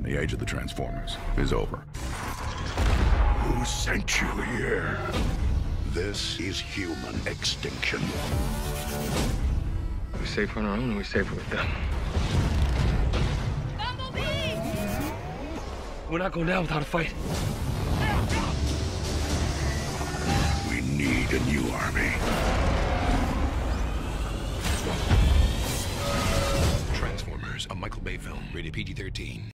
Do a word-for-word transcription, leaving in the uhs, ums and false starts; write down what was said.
The age of the Transformers is over. Who sent you here? This is human extinction. We're safer on our own, and we're safer with them. Bumblebee! We're not going down without a fight. We need a new army. Transformers, a Michael Bay film, rated P G thirteen.